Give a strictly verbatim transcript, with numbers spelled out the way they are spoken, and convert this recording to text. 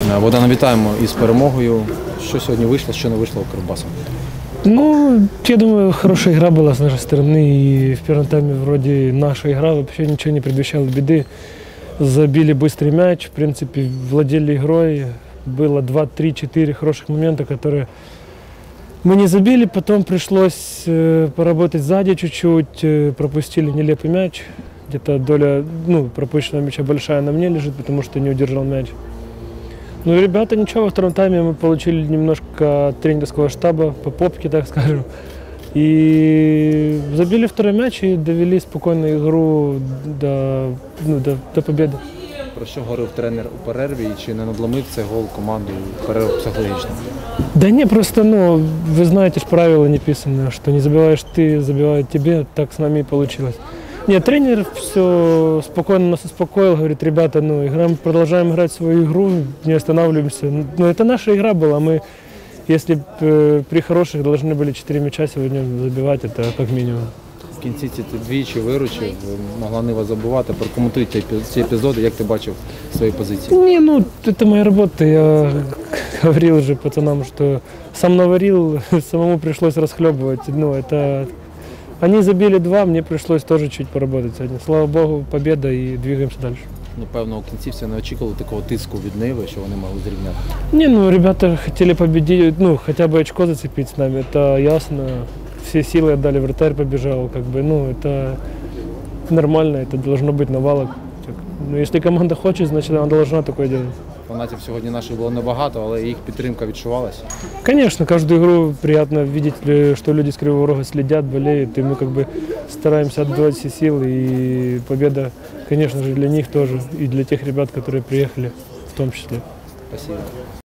Богдане, вітаємо із перемогою. Що сьогодні вийшло, що не вийшло у Кривбасу? Ну, я думаю, хорошая игра была с нашей стороны. И в первом тайме вроде наша игра вообще ничего не предвещала беды. Забили быстрый мяч, в принципе, владели игрой. Было два, три, четыре хороших момента, которые мы не забили. Потом пришлось поработать сзади чуть-чуть. Пропустили нелепый мяч. Где-то доля ну, пропущенного мяча большая на мне лежит, потому что не удержал мяч. Ну и ребята, ничего, во втором тайме мы получили немножко от тренерского штаба по попке, так скажем. И забили второй мяч и довели спокойно игру до, ну, до, до победы. Про що говорив тренер у перерві і чи не надломив цей гол команду перерву психологічно? Да не, просто, ну, вы знаете, ж правило не писано, что не забиваешь ты, забивают тебе, так с нами и получилось. Нет, тренер все спокойно нас успокоил, говорит, ребята, ну, играем, продолжаем играть свою игру, не останавливаемся. Ну, это наша игра была, мы, если э, при хороших должны были четыре мяча сегодня забивать, это как минимум. В кінці ти двічі виручив, могла Нива забувати. Прокоментуй ці епізоди, як ти бачив свої позиції? Не, ну, это моя работа. Я говорил уже пацанам, что сам наварил, самому пришлось расхлебывать. Ну, это... Они забили два, мне пришлось тоже чуть поработать сегодня. Слава Богу, победа и двигаемся дальше. Ну, певно, у кінці всі не очікували такого тиску від Ниви, що вони могли зрівняти. Не, ну, ребята хотели победить, ну, хотя бы очко зацепить с нами, это ясно. Все силы отдали, вратарь побежал, как бы, ну, это нормально, это должно быть навалок. Ну, если команда хочет, значит, она должна такое делать. Фанатів сьогодні наших було небагато, але їх підтримка відчувалася. Конечно, каждую игру приятно видеть, что люди с Кривого Рога следят, болеют, и мы как бы стараемся отдавать все силы, и победа, конечно же, для них тоже, и для тех ребят, которые приехали в том числе. Спасибо.